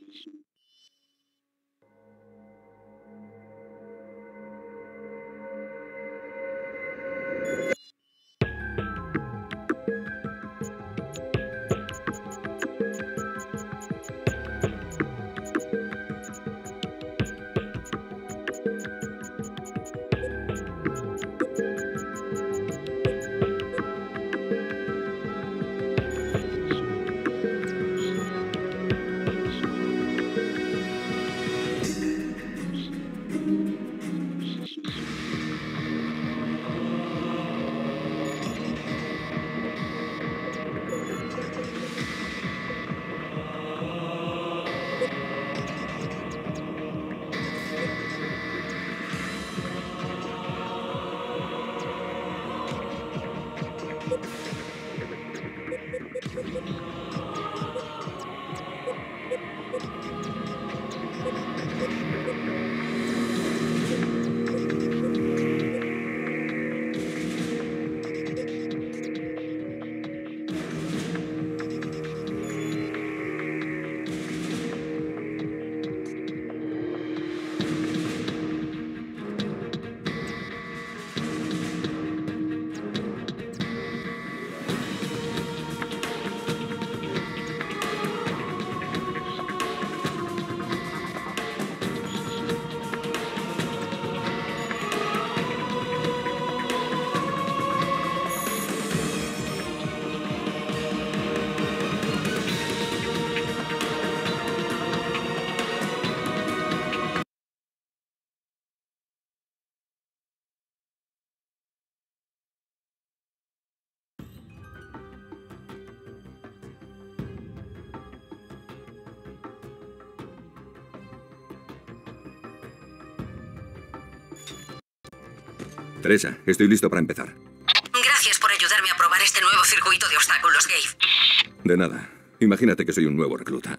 Teresa, estoy listo para empezar. Gracias por ayudarme a probar este nuevo circuito de obstáculos, Gabe. De nada. Imagínate que soy un nuevo recluta.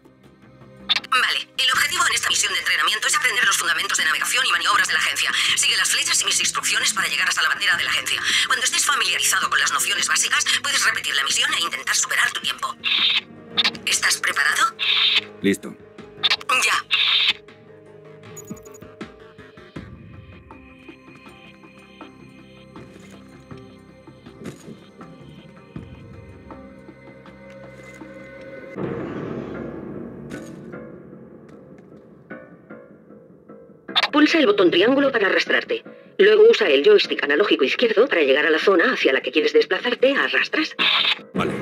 Vale, el objetivo en esta misión de entrenamiento es aprender los fundamentos de navegación y maniobras de la agencia. Sigue las flechas y mis instrucciones para llegar hasta la bandera de la agencia. Cuando estés familiarizado con las nociones básicas, puedes repetir la misión e intentar superar tu tiempo. ¿Estás preparado? Listo. Ya. Pulsa el botón triángulo para arrastrarte. Luego usa el joystick analógico izquierdo para llegar a la zona hacia la que quieres desplazarte a arrastras. Vale.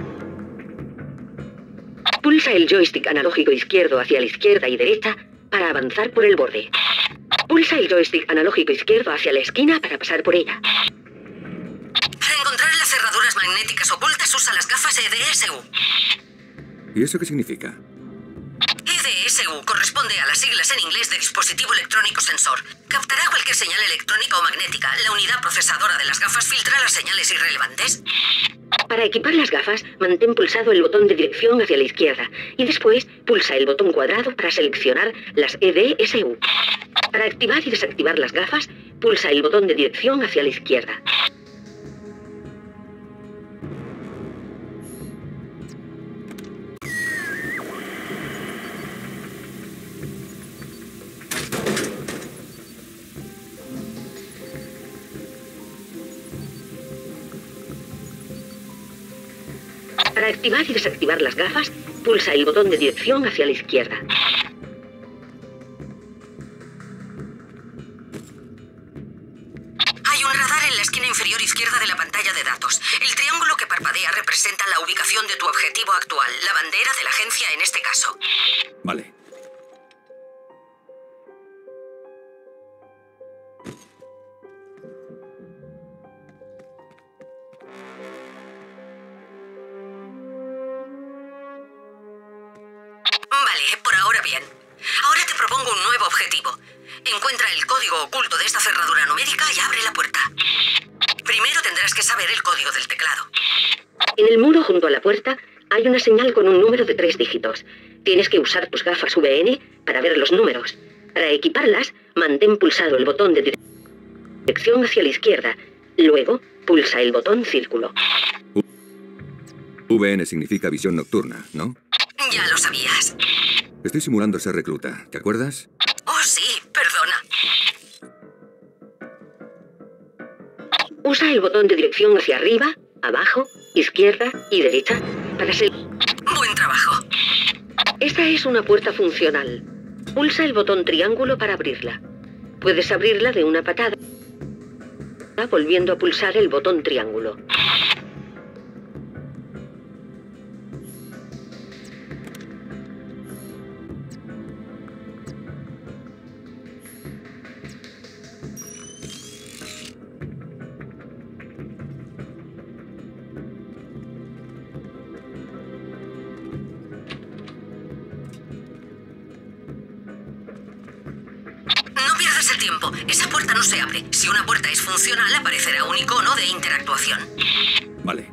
Pulsa el joystick analógico izquierdo hacia la izquierda y derecha para avanzar por el borde. Pulsa el joystick analógico izquierdo hacia la esquina para pasar por ella. Para encontrar las cerraduras magnéticas ocultas, usa las gafas EDSU. ¿Y eso qué significa? EDSU corresponde a las siglas en inglés de dispositivo electrónico sensor. Captará cualquier señal electrónica o magnética. La unidad procesadora de las gafas filtra las señales irrelevantes. Para equipar las gafas, mantén pulsado el botón de dirección hacia la izquierda y después pulsa el botón cuadrado para seleccionar las EDSU. Para activar y desactivar las gafas, pulsa el botón de dirección hacia la izquierda. Para activar y desactivar las gafas, pulsa el botón de dirección hacia la izquierda. Hay un radar en la esquina inferior izquierda de la pantalla de datos. El triángulo que parpadea representa la ubicación de tu objetivo actual, la bandera de la agencia en este caso. Vale. Vale, por ahora bien. Ahora te propongo un nuevo objetivo. Encuentra el código oculto de esta cerradura numérica y abre la puerta. Primero tendrás que saber el código del teclado. En el muro junto a la puerta hay una señal con un número de 3 dígitos. Tienes que usar tus gafas VN para ver los números. Para equiparlas, mantén pulsado el botón de dirección hacia la izquierda. Luego, pulsa el botón círculo. VN significa visión nocturna, ¿no? Ya lo sabías. Estoy simulando ser recluta, ¿te acuerdas? Oh, sí, perdona. Usa el botón de dirección hacia arriba, abajo, izquierda y derecha para ser... Buen trabajo. Esta es una puerta funcional. Pulsa el botón triángulo para abrirla. Puedes abrirla de una patada, volviendo a pulsar el botón triángulo. No pierdas el tiempo. Esa puerta no se abre. Si una puerta es funcional, aparecerá un icono de interactuación. Vale.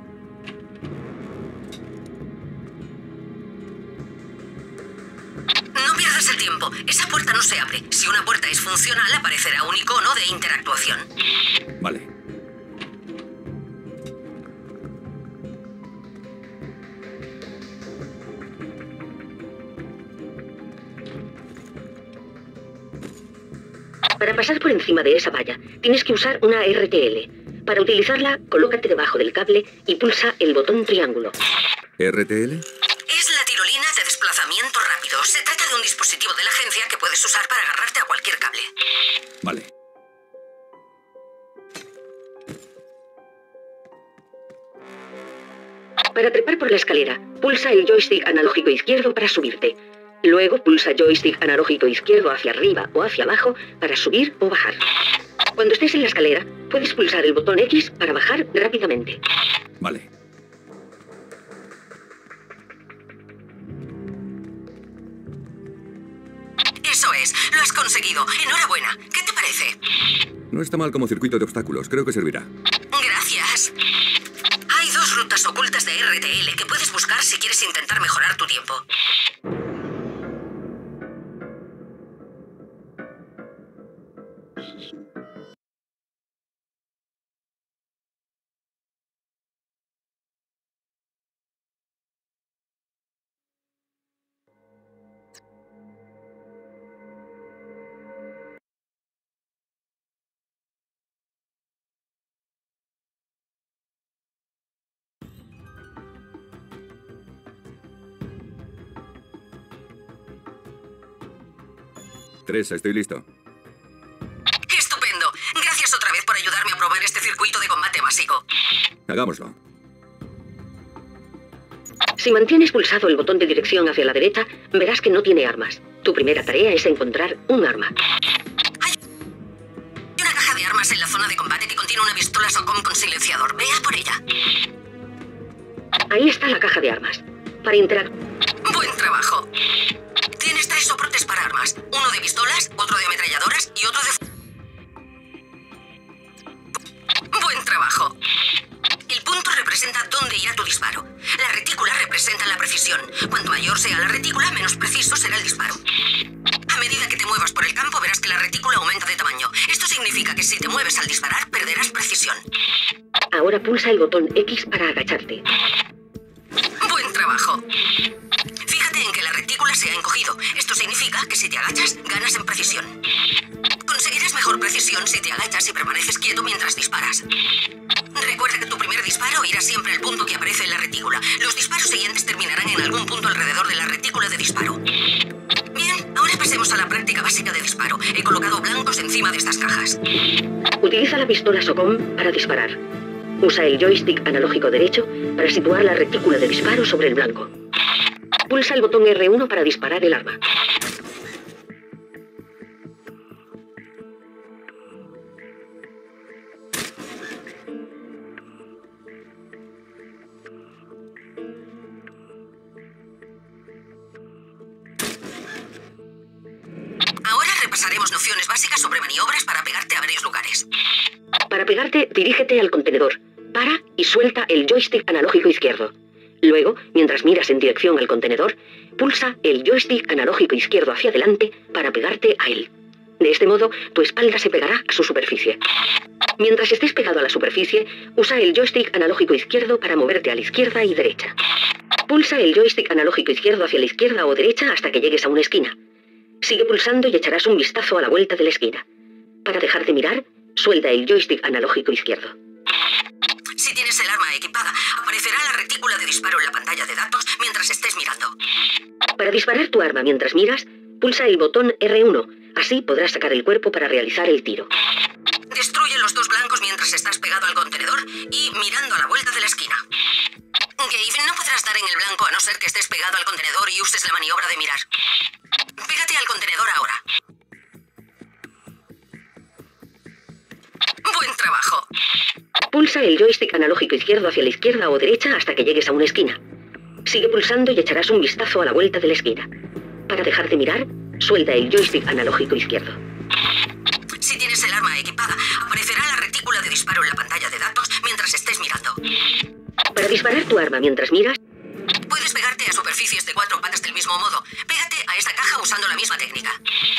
No pierdas el tiempo. Esa puerta no se abre. Si una puerta es funcional, aparecerá un icono de interactuación. Vale. Para pasar por encima de esa valla, tienes que usar una RTL. Para utilizarla, colócate debajo del cable y pulsa el botón triángulo. ¿RTL? Es la tirolina de desplazamiento rápido. Se trata de un dispositivo de la agencia que puedes usar para agarrarte a cualquier cable. Vale. Para trepar por la escalera, pulsa el joystick analógico izquierdo para subirte. Luego pulsa joystick analógico izquierdo hacia arriba o hacia abajo para subir o bajar. Cuando estés en la escalera, puedes pulsar el botón X para bajar rápidamente. Vale. Eso es, lo has conseguido. Enhorabuena. ¿Qué te parece? No está mal como circuito de obstáculos, creo que servirá. Gracias. Hay 2 rutas ocultas de RTL que puedes buscar si quieres intentar mejorar tu tiempo. Teresa, estoy listo. Estupendo. Gracias otra vez por ayudarme a probar este circuito de combate básico. Hagámoslo. Si mantienes pulsado el botón de dirección hacia la derecha, verás que no tiene armas. Tu primera tarea es encontrar un arma. Hay una caja de armas en la zona de combate que contiene una pistola SOCOM con silenciador. Ve a por ella. Ahí está la caja de armas. Para interactuar... Buen trabajo. Tienes 3 soportes para armas. Uno de pistolas, otro de ametralladoras y otro de... Buen trabajo. El punto representa dónde irá tu disparo. La retícula representa la precisión. Cuanto mayor sea la retícula, menos preciso será el disparo. A medida que te muevas por el campo, verás que la retícula aumenta de tamaño. Esto significa que si te mueves al disparar, perderás precisión. Ahora pulsa el botón X para agacharte. Buen trabajo. Fíjate en que la retícula se ha encogido. Esto significa que si te agachas, ganas en precisión. Conseguirás mejor precisión si te agachas y permaneces quieto mientras disparas. Recuerda que tu primer disparo irá siempre al punto que aparece en la retícula. Los disparos siguientes terminarán en algún punto alrededor de la retícula de disparo. Bien, ahora pasemos a la práctica básica de disparo. He colocado blancos encima de estas cajas. Utiliza la pistola SOCOM para disparar. Usa el joystick analógico derecho para situar la retícula de disparo sobre el blanco. Pulsa el botón R1 para disparar el arma. Ahora repasaremos nociones básicas sobre maniobras para pegarte a varios lugares. Para pegarte, dirígete al contenedor. Para y suelta el joystick analógico izquierdo. Luego, mientras miras en dirección al contenedor, pulsa el joystick analógico izquierdo hacia adelante para pegarte a él. De este modo, tu espalda se pegará a su superficie. Mientras estés pegado a la superficie, usa el joystick analógico izquierdo para moverte a la izquierda y derecha. Pulsa el joystick analógico izquierdo hacia la izquierda o derecha hasta que llegues a una esquina. Sigue pulsando y echarás un vistazo a la vuelta de la esquina. Para dejar de mirar, suelta el joystick analógico izquierdo. Si tienes el arma equipada, aparecerá la retícula de disparo en la pantalla de datos mientras estés mirando. Para disparar tu arma mientras miras, pulsa el botón R1. Así podrás sacar el cuerpo para realizar el tiro. Destruye los dos blancos mientras estás pegado al contenedor y mirando a la vuelta de la esquina. Gabe, no podrás dar en el blanco a no ser que estés pegado al contenedor y uses la maniobra de mirar. Pégate al contenedor ahora. Buen trabajo. Pulsa el joystick analógico izquierdo hacia la izquierda o derecha hasta que llegues a una esquina. Sigue pulsando y echarás un vistazo a la vuelta de la esquina. Para dejar de mirar, suelta el joystick analógico izquierdo. Si tienes el arma equipada, aparecerá la retícula de disparo en la pantalla de datos mientras estés mirando. Para disparar tu arma mientras miras, puedes pegarte a superficies de 4 patas del mismo modo. Pégate a esta caja usando la misma técnica.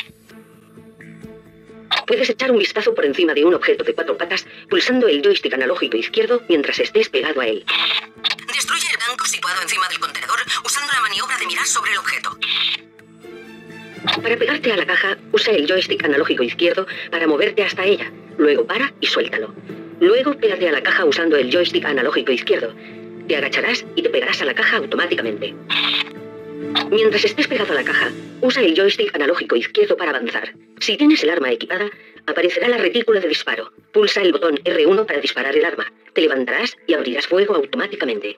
puedes echar un vistazo por encima de un objeto de 4 patas pulsando el joystick analógico izquierdo mientras estés pegado a él. Destruye el blanco situado encima del contenedor usando la maniobra de mirar sobre el objeto. Para pegarte a la caja, usa el joystick analógico izquierdo para moverte hasta ella. Luego para y suéltalo. Luego pégate a la caja usando el joystick analógico izquierdo. Te agacharás y te pegarás a la caja automáticamente. Mientras estés pegado a la caja, usa el joystick analógico izquierdo para avanzar. Si tienes el arma equipada, aparecerá la retícula de disparo. Pulsa el botón R1 para disparar el arma. Te levantarás y abrirás fuego automáticamente.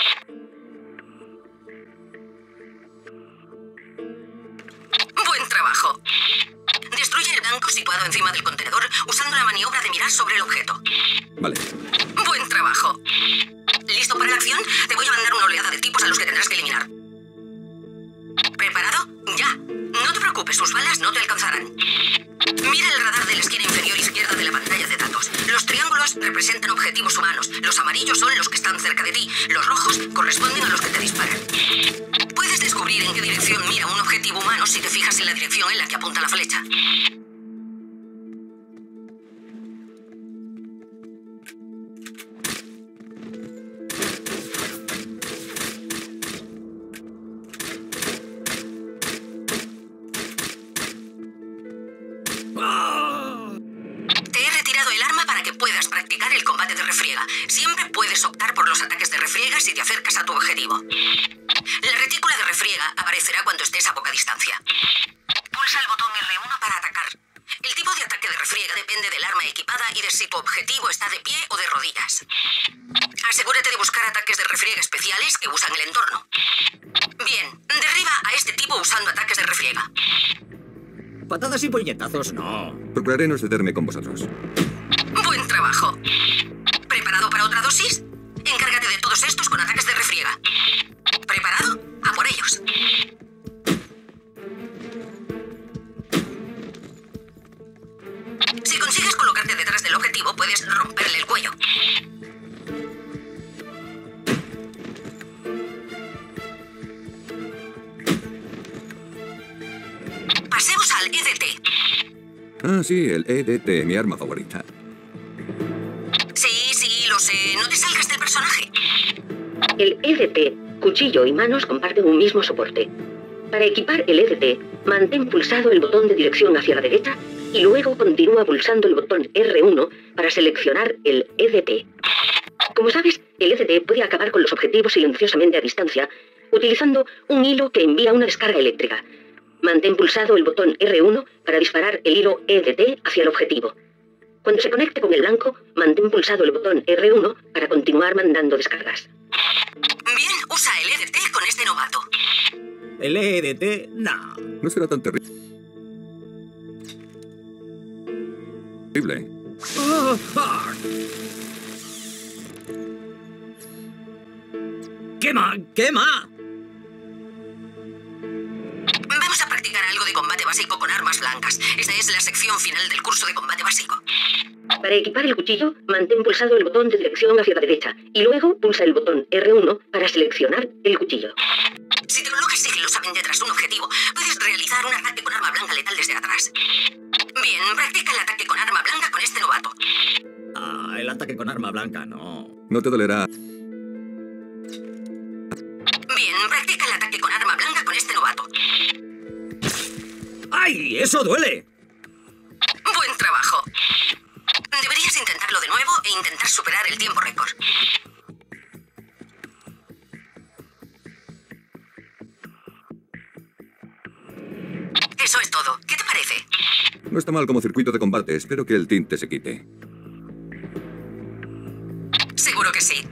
Buen trabajo. Destruye el blanco situado encima del contenedor usando la maniobra de mirar sobre el objeto. Vale. Buen trabajo. ¿Listo para la acción? Te voy a mandar una oleada de tipos a los que tendrás que eliminar. ¿Preparado? Ya. No te preocupes, sus balas no te alcanzarán. Mira el radar de la esquina inferior izquierda de la pantalla de datos. Los triángulos representan objetivos humanos. Los amarillos son los que están cerca de ti. Los rojos corresponden a los que te disparan. Puedes descubrir en qué dirección mira un objetivo humano si te fijas en la dirección en la que apunta la flecha. Te he retirado el arma para que puedas practicar el combate de refriega. Siempre puedes optar por los ataques de refriega si te acercas a tu objetivo. La retícula de refriega aparecerá cuando estés a poca distancia. Pulsa el botón R1 para atacar. El tipo de ataque de refriega depende del arma equipada y de si tu objetivo está de pie o de rodillas. Asegúrate de buscar ataques de refriega especiales que usan el entorno. Bien, derriba a este tipo usando ataques de refriega. Patadas y puñetazos, no. Procuraré no excederme con vosotros. Buen trabajo. ¿Preparado para otra dosis? Encárgate de todos estos con ataques de refriega. ¿Preparado? A por ellos. Si consigues colocarte detrás del objetivo, puedes romperle el cuello. Pasemos al EDT. Ah, sí, el EDT, mi arma favorita. Sí, lo sé. No te salgas del personaje. El EDT, cuchillo y manos comparten un mismo soporte. Para equipar el EDT, mantén pulsado el botón de dirección hacia la derecha y luego continúa pulsando el botón R1 para seleccionar el EDT. Como sabes, el EDT puede acabar con los objetivos silenciosamente a distancia utilizando un hilo que envía una descarga eléctrica. Mantén pulsado el botón R1 para disparar el hilo EDT hacia el objetivo. Cuando se conecte con el blanco, mantén pulsado el botón R1 para continuar mandando descargas. Bien, usa el EDT con este novato. El EDT, no. No será tan terrible. ¡Quema! ¡Quema! Vamos a practicar algo de combate básico con armas blancas. Esta es la sección final del curso de combate básico. Para equipar el cuchillo, mantén pulsado el botón de dirección hacia la derecha y luego pulsa el botón R1 para seleccionar el cuchillo. Si te colocas sigilosamente tras un objetivo, puedes realizar un ataque con arma blanca letal desde atrás. Bien, practica el ataque con arma blanca con este novato. Ah, el ataque con arma blanca, no. No te dolerá. Bien, practica el ataque con arma blanca con este novato. ¡Ay! ¡Eso duele! Buen trabajo. Deberías intentarlo de nuevo e intentar superar el tiempo récord. Eso es todo. ¿Qué te parece? No está mal como circuito de combate. Espero que el tinte se quite. Seguro que sí.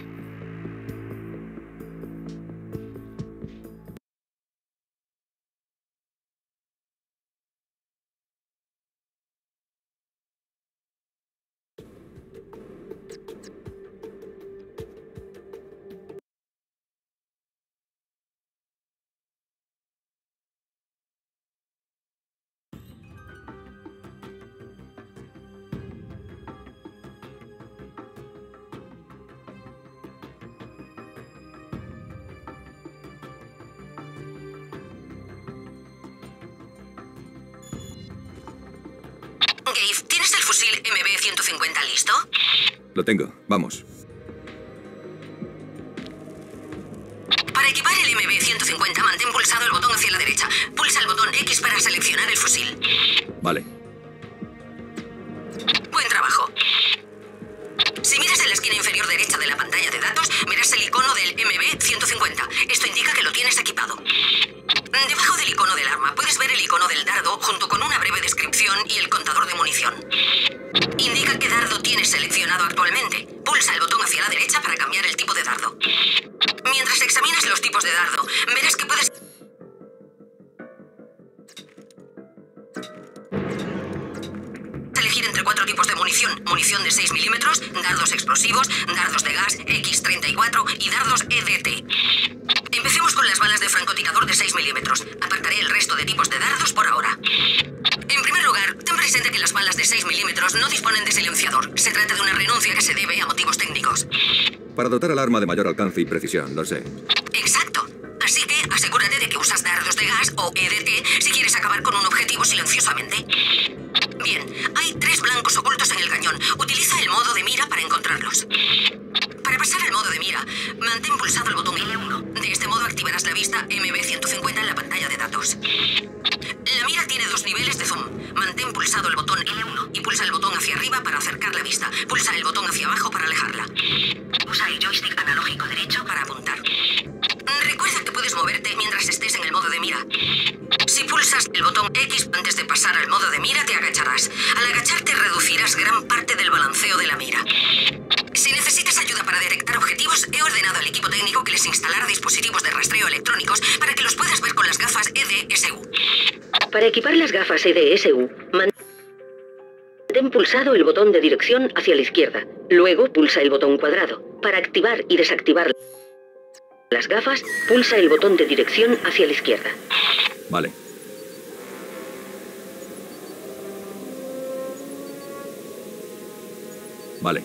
Gabe, ¿tienes el fusil MB-150 listo? Lo tengo. Vamos. Para equipar el MB-150, mantén pulsado el botón hacia la derecha. Pulsa el botón X para seleccionar el fusil. Vale. Buen trabajo. Si miras en la esquina inferior derecha de la pantalla de datos, verás el icono del MB-150. Esto indica que lo tienes equipado. Debajo del icono del arma puedes ver el icono del dardo junto con una breve descripción y el contador de munición. Indica qué dardo tienes seleccionado actualmente. Pulsa el botón hacia la derecha para cambiar el tipo de dardo. Mientras examinas los tipos de dardo, verás que puedes elegir entre 4 tipos de munición. Munición de 6 milímetros, dardos explosivos, dardos de gas, X-34 y dardos EDT. Empecemos con las balas de francotirador de 6 milímetros. Apartaré el resto de tipos de dardos por ahora. En primer lugar, ten presente que las balas de 6 milímetros no disponen de silenciador. Se trata de una renuncia que se debe a motivos técnicos. Para dotar al arma de mayor alcance y precisión, lo sé. Exacto. Así que asegúrate de que usas dardos de gas o EDT si quieres acabar con un objetivo silenciosamente. Bien, hay 3 blancos ocultos en el cañón. Utiliza el modo de mira para encontrarlos. Para pasar al modo de mira, mantén pulsado el botón L1. De este modo activarás la vista MB-150 en la pantalla de datos. La mira tiene 2 niveles de zoom. Mantén pulsado el botón L1 y pulsa el botón hacia arriba para acercar la vista. Pulsa el botón hacia abajo para alejarla. Usa el joystick analógico derecho para apuntar. Recuerda que puedes moverte mientras estés en el modo de mira. Si pulsas el botón X antes de pasar al modo de mira, te agacharás. Al agacharte reducirás gran parte del balanceo de la mira. Si necesitas ayuda para detectar objetivos, he ordenado al equipo técnico que les instalara dispositivos de rastreo electrónicos para que los puedas ver con las gafas EDSU. Para equipar las gafas EDSU, mantén pulsado el botón de dirección hacia la izquierda. Luego pulsa el botón cuadrado. Para activar y desactivar las gafas, pulsa el botón de dirección hacia la izquierda. Vale. Vale.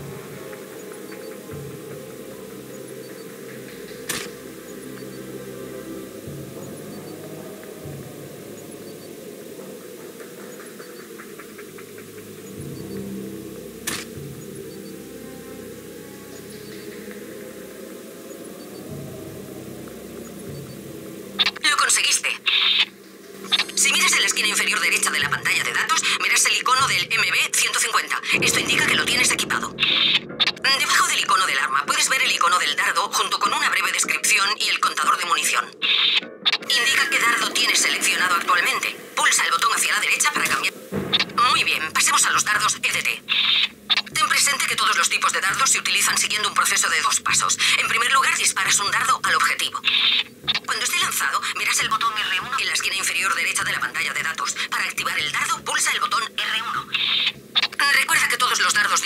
Lo conseguiste. Si miras en la esquina inferior derecha de la pantalla de datos, verás el icono del MB-150. Esto indica que lo tienes equipado. Debajo del icono del arma puedes ver el icono del dardo junto con una breve descripción y el contador de munición. Indica qué dardo tienes seleccionado actualmente. Pulsa el botón hacia la derecha para cambiar. Muy bien, pasemos a los dardos EDT. Ten presente que todos los tipos de dardos se utilizan siguiendo un proceso de 2 pasos. En primer lugar, disparas un dardo al objetivo. Cuando esté lanzado, verás el botón R1 en la esquina inferior derecha de la pantalla de datos. Para activar el dardo, pulsa el botón R1. Recuerda que todos los dardos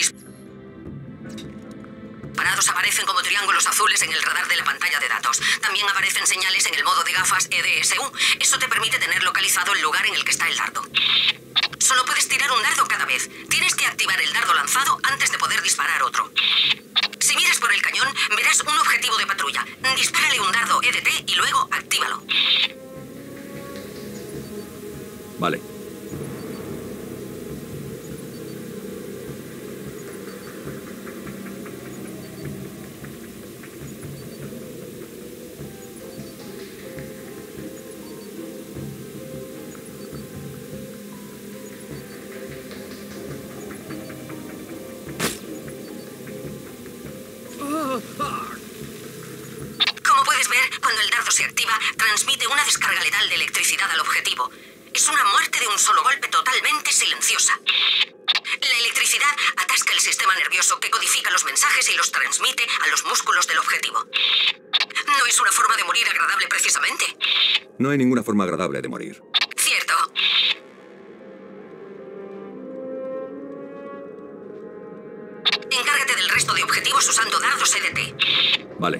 disparados aparecen como triángulos azules en el radar de la pantalla de datos. También aparecen señales en el modo de gafas EDSU. Eso te permite tener localizado el lugar en el que está el dardo. Solo puedes tirar un dardo cada vez. Tienes que activar el dardo lanzado antes de poder disparar otro. Si miras por el cañón, verás un objetivo de patrulla. Dispárale un dardo EDT y luego actívalo. Vale. Como puedes ver, cuando el dardo se activa, transmite una descarga letal de electricidad al objetivo. Es una muerte de un solo golpe totalmente silenciosa. La electricidad atasca el sistema nervioso que codifica los mensajes y los transmite a los músculos del objetivo. No es una forma de morir agradable precisamente. No hay ninguna forma agradable de morir. Cierto. Encárgate del resto de objetivos usando dardos EDT. Vale.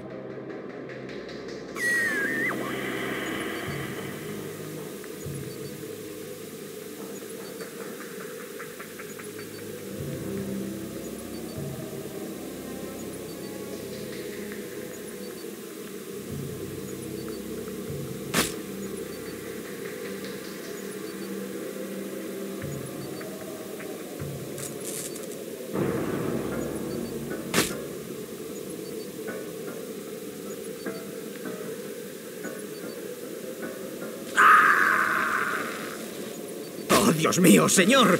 ¡Oh, Dios mío, señor!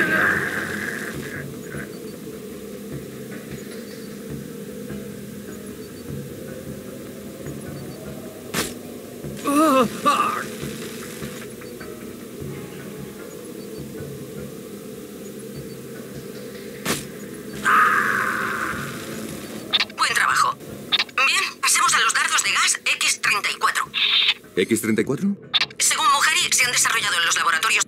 ¡Oh! ¡Ah! Buen trabajo. Bien, pasemos a los dardos de gas X-34. ¿X-34? Según Mujari, se han desarrollado en los laboratorios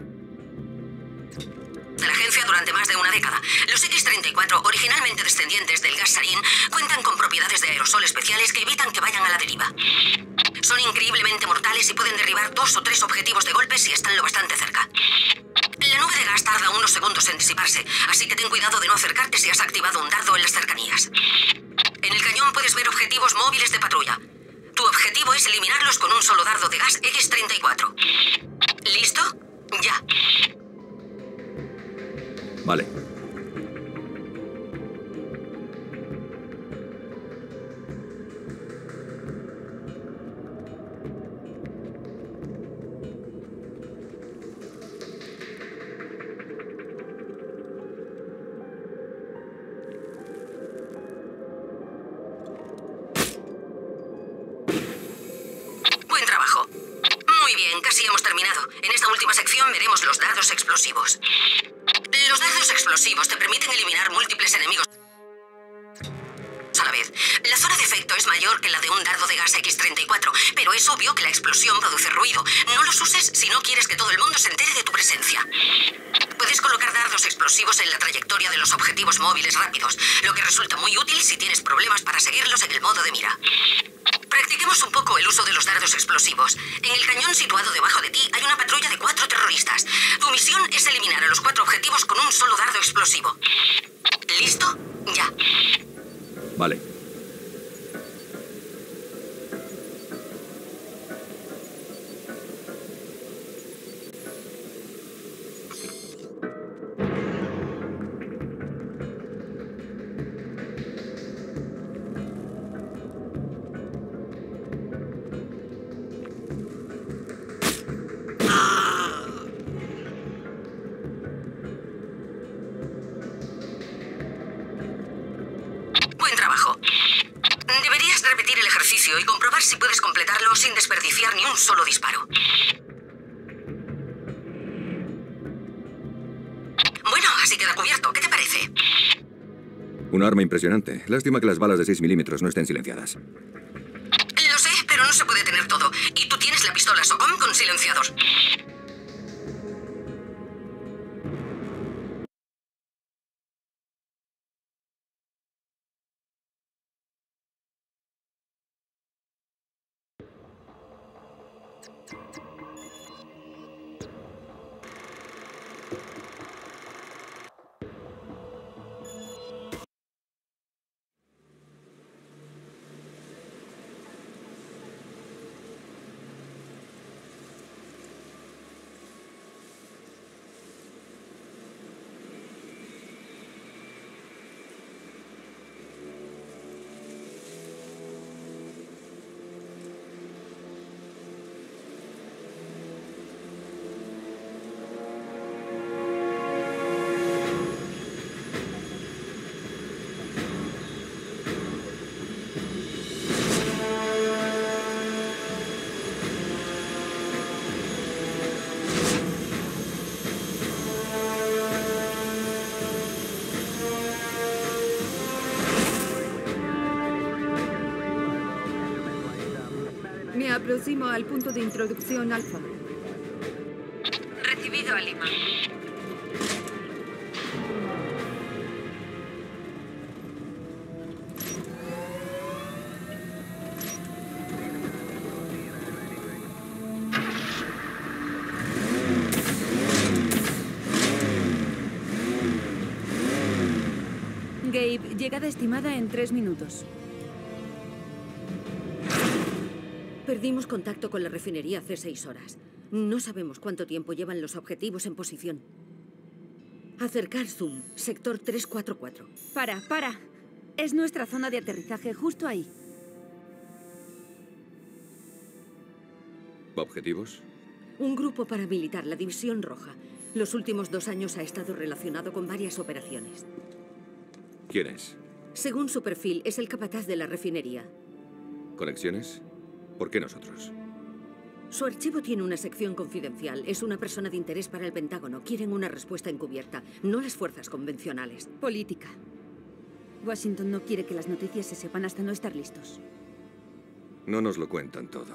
de la agencia durante más de una década. Los X-34, originalmente descendientes del gas sarín, cuentan con propiedades de aerosol especiales que evitan que vayan a la deriva. Son increíblemente mortales y pueden derribar 2 o 3 objetivos de golpe si están lo bastante cerca. La nube de gas tarda unos segundos en disiparse, así que ten cuidado de no acercarte si has activado un dardo en las cercanías. En el cañón puedes ver objetivos móviles de patrulla. Tu objetivo es eliminarlos con un solo dardo de gas X-34. ¿Listo? Ya. Vale. Buen trabajo. Muy bien, casi hemos terminado. En esta última sección veremos los dardos explosivos. Los dardos explosivos te permiten eliminar múltiples enemigos a la vez. La zona de efecto es mayor que la de un dardo de gas X-34, pero es obvio que la explosión produce ruido. No los uses si no quieres que todo el mundo se entere de tu presencia. Puedes colocar dardos explosivos en la trayectoria de los objetivos móviles rápidos, lo que resulta muy útil si tienes problemas para seguirlos en el modo de mira. Practiquemos un poco el uso de los dardos explosivos. En el cañón situado debajo de ti hay una patrulla de 4 terroristas. Tu misión es eliminar a los 4 objetivos con un solo dardo explosivo. ¿Listo? Ya. Vale. Buen trabajo. Deberías repetir el ejercicio y comprobar si puedes completarlo sin desperdiciar ni un solo disparo. Bueno, así queda cubierto. ¿Qué te parece? Un arma impresionante. Lástima que las balas de 6 milímetros no estén silenciadas. Lo sé, pero no se puede tener todo. Y tú tienes la pistola SOCOM con silenciador. aproximo al punto de introducción Alfa. Recibido a Lima. Gabe, llegada estimada en 3 minutos. Perdimos contacto con la refinería hace 6 horas. No sabemos cuánto tiempo llevan los objetivos en posición. Acercar zoom, sector 344. Para. Es nuestra zona de aterrizaje, justo ahí. ¿Objetivos? Un grupo paramilitar, la División Roja. Los últimos 2 años ha estado relacionado con varias operaciones. ¿Quién es? Según su perfil, es el capataz de la refinería. ¿Conexiones? ¿Por qué nosotros? Su archivo tiene una sección confidencial. Es una persona de interés para el Pentágono. Quieren una respuesta encubierta, no las fuerzas convencionales. Política. Washington no quiere que las noticias se sepan hasta no estar listos. No nos lo cuentan todo.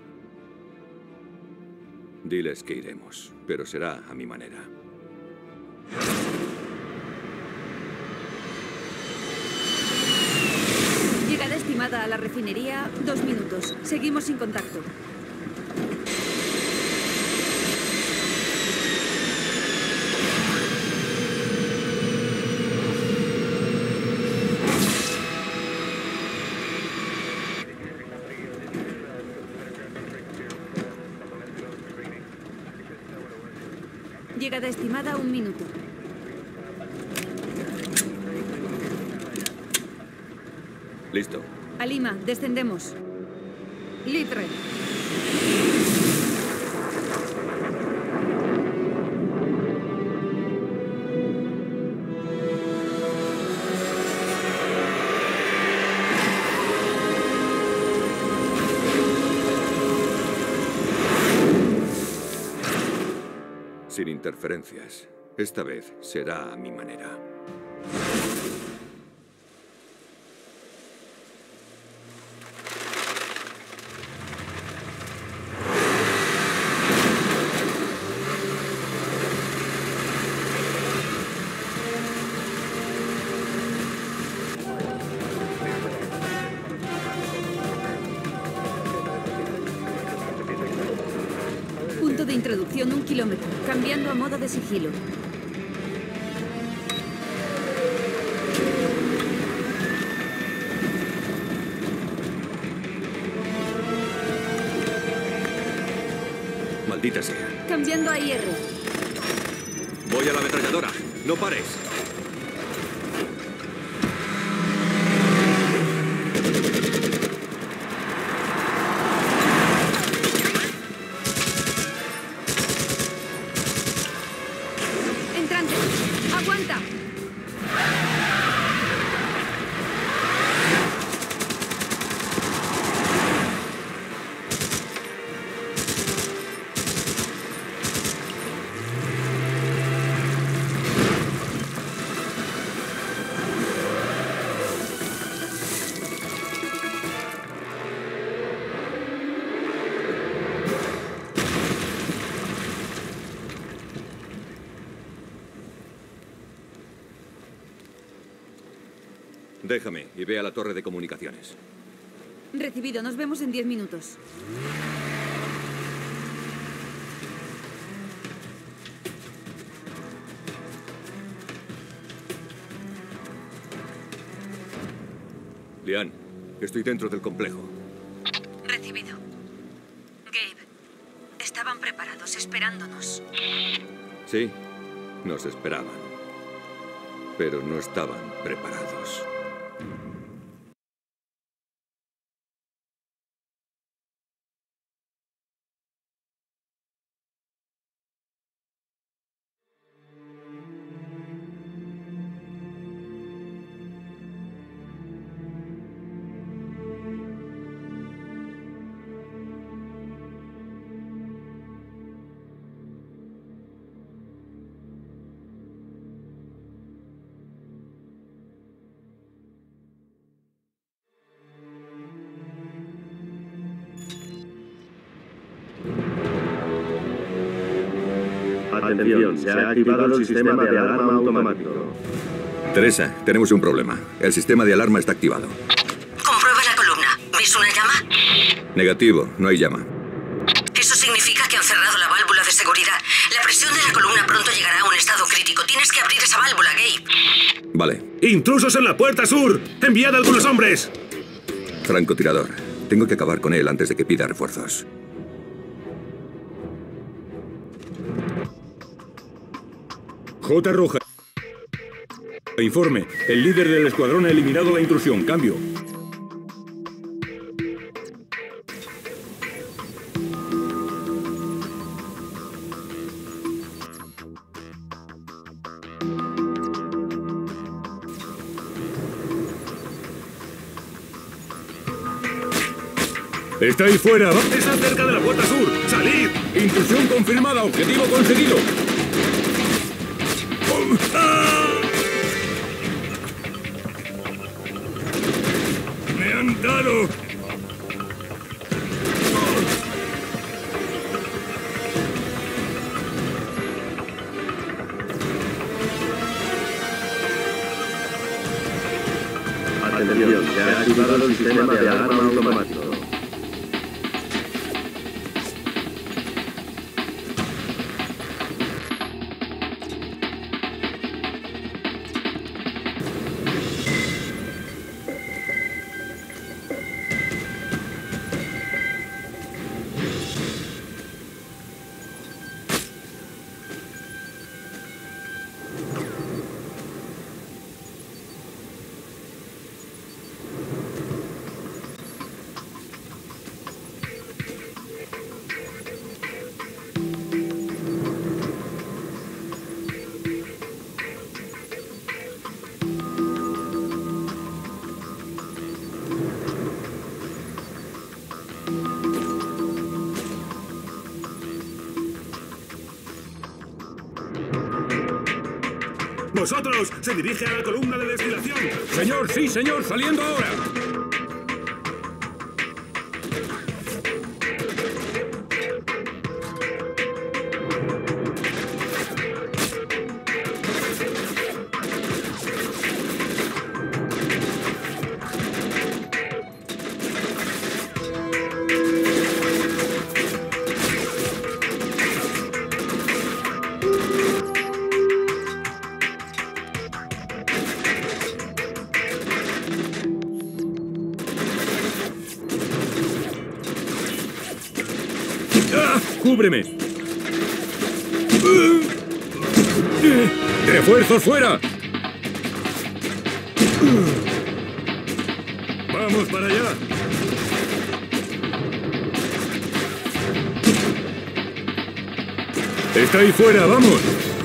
Diles que iremos, pero será a mi manera. Llegada estimada a la refinería, 2 minutos. Seguimos sin contacto. Llegada estimada, 1 minuto. Listo. A Lima, descendemos. Litre. Sin interferencias. Esta vez será a mi manera. Punto de introducción 1 kilómetro, cambiando a modo de sigilo. Maldita sea. Cambiando a IR. Voy a la ametralladora. No pares. Entrante. Aguanta. Déjame y ve a la torre de comunicaciones. Recibido, nos vemos en 10 minutos. Lian, estoy dentro del complejo. Recibido. Gabe, estaban preparados, esperándonos. Sí, nos esperaban. Pero no estaban preparados. Atención, se ha activado el sistema de alarma automático. Teresa, tenemos un problema. El sistema de alarma está activado. Comprueba la columna. ¿Ves una llama? Negativo, no hay llama. Eso significa que han cerrado la válvula de seguridad. La presión de la columna pronto llegará a un estado crítico. Tienes que abrir esa válvula, Gabe. Vale. ¡Intrusos en la puerta sur! ¡Enviad a algunos hombres! Francotirador. Tengo que acabar con él antes de que pida refuerzos. J. Roja. Informe. El líder del escuadrón ha eliminado la intrusión. Cambio. ¡Estáis fuera! ¡Está cerca de la puerta sur! ¡Salid! Intrusión confirmada. Objetivo conseguido. ¡Me han dado! Atención, se ha activado el sistema de alarma automático. ¡Vosotros! ¡Se dirige a la columna de destilación! ¡Señor, sí, señor! ¡Saliendo ahora! ¡Cúbreme! ¡Refuerzos fuera! ¡Vamos para allá! ¡Está ahí fuera! ¡Vamos!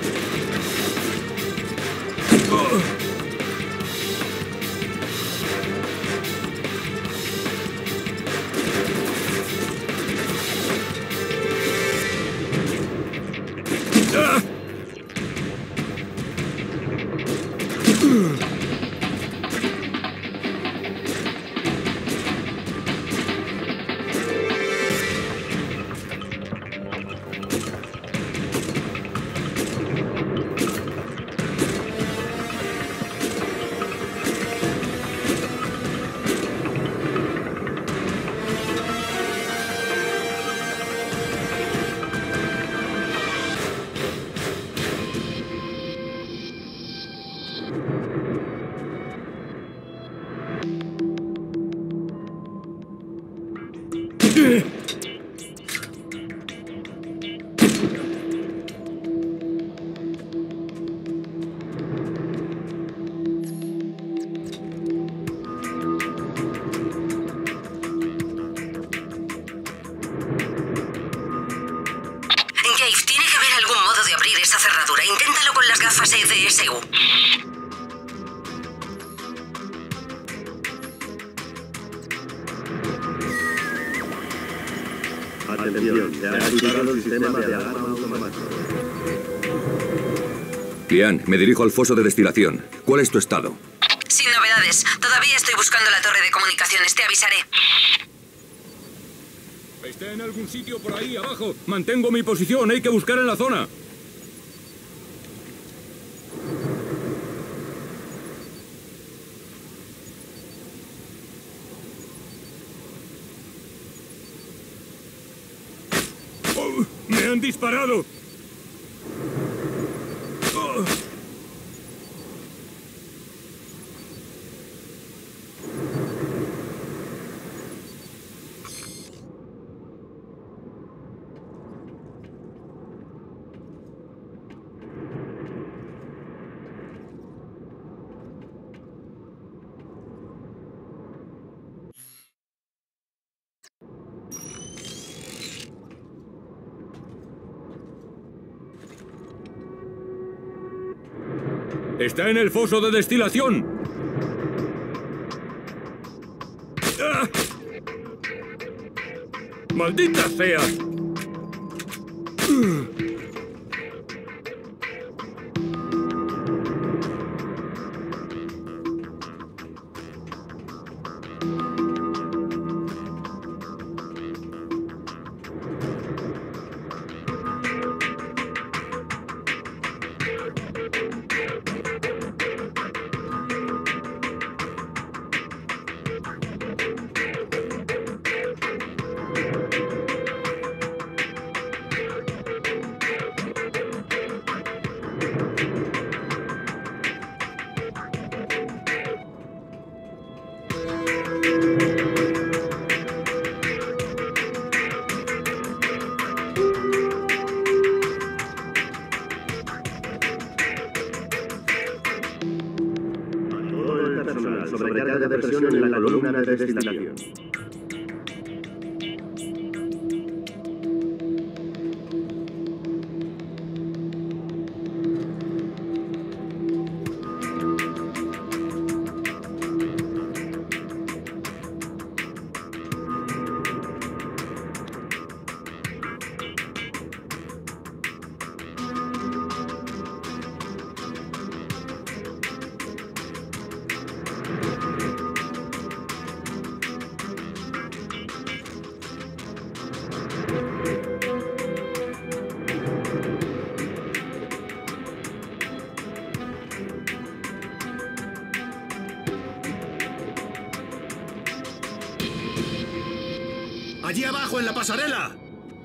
Inténtalo con las gafas EDSU. Atención, se ha activado el sistema de alarma automático. Lian, me dirijo al foso de destilación. ¿Cuál es tu estado? Sin novedades. Todavía estoy buscando la torre de comunicaciones. Te avisaré. Está en algún sitio por ahí abajo. Mantengo mi posición. Hay que buscar en la zona. ¡Me han disparado! ¡Oh! ¡Está en el foso de destilación! ¡Ah! ¡Maldita sea! Sobrecarga de presión en la columna de destilación. ¡Allí abajo, en la pasarela!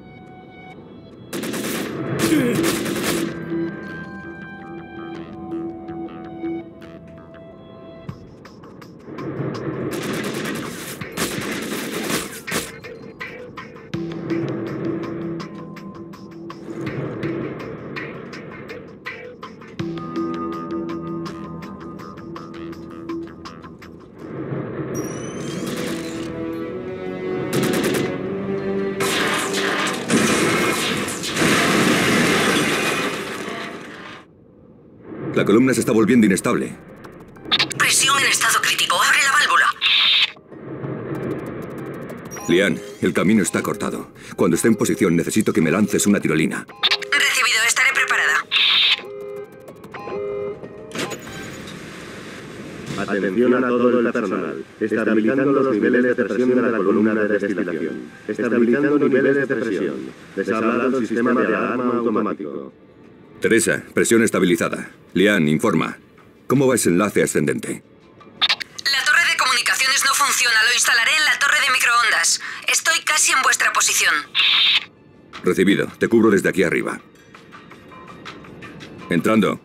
La columna se está volviendo inestable. Presión en estado crítico. Abre la válvula. Lian, el camino está cortado. Cuando esté en posición, necesito que me lances una tirolina. Recibido. Estaré preparada. Atención a todo el personal. Estabilizando los niveles de presión de la columna de destilación. Estabilizando niveles de presión. Les ha hablado el sistema de alarma automático. Teresa, presión estabilizada. Lian, informa. ¿Cómo va ese enlace ascendente? La torre de comunicaciones no funciona. Lo instalaré en la torre de microondas. Estoy casi en vuestra posición. Recibido. Te cubro desde aquí arriba. Entrando.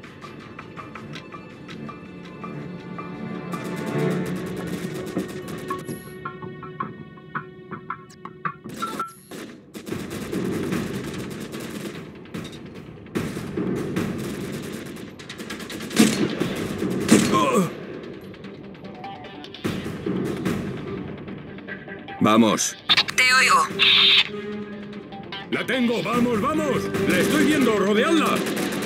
Vamos. Te oigo. ¡La tengo! ¡Vamos, vamos! ¡La estoy viendo! ¡Rodeadla!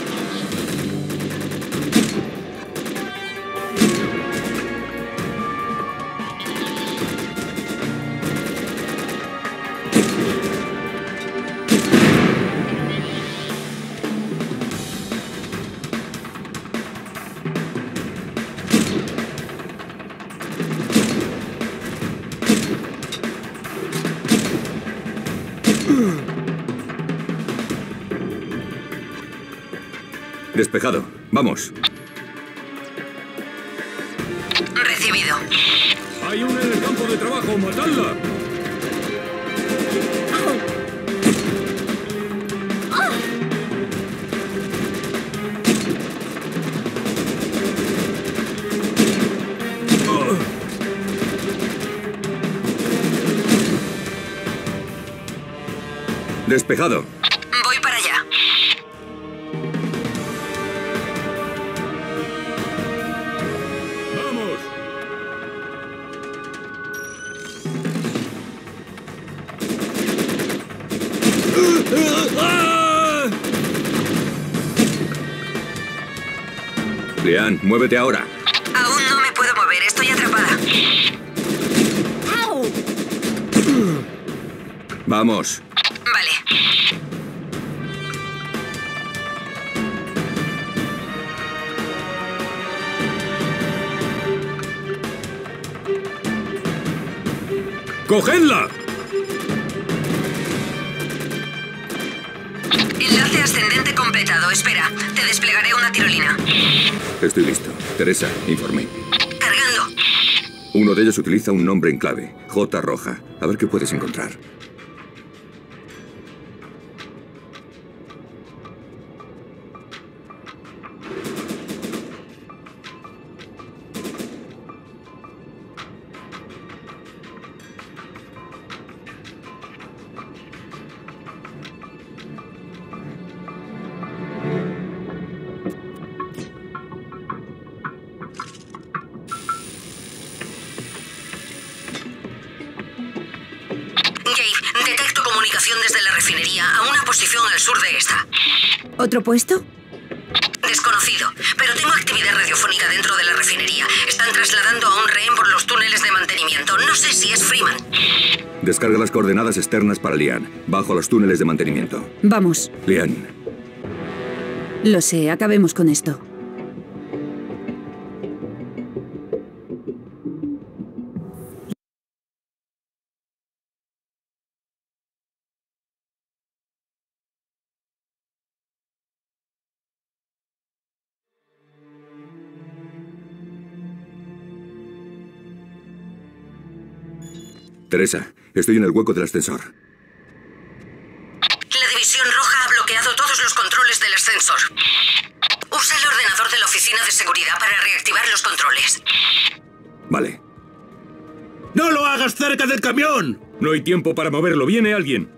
Despejado. Vamos. Recibido. ¡Hay una en el campo de trabajo! ¡Matadla! Despejado. Voy para allá. ¡Vamos! Lian, muévete ahora. Aún no me puedo mover, estoy atrapada. ¡Au! Vamos. Vale. ¡Cogedla! Enlace ascendente completado. Espera, te desplegaré una tirolina. Estoy listo. Teresa, informe. Cargando. Uno de ellos utiliza un nombre en clave. J. Roja. A ver qué puedes encontrar. Gabe, detecto comunicación desde la refinería a una posición al sur de esta. ¿Otro puesto? Desconocido, pero tengo actividad radiofónica dentro de la refinería. Están trasladando a un rehén por los túneles de mantenimiento. No sé si es Freeman. Descarga las coordenadas externas para Lian, bajo los túneles de mantenimiento. Vamos. Lian, Lo sé, acabemos con esto. Teresa, estoy en el hueco del ascensor. La División Roja ha bloqueado todos los controles del ascensor. Usa el ordenador de la oficina de seguridad para reactivar los controles. Vale. ¡No lo hagas cerca del camión! No hay tiempo para moverlo. ¿Viene alguien?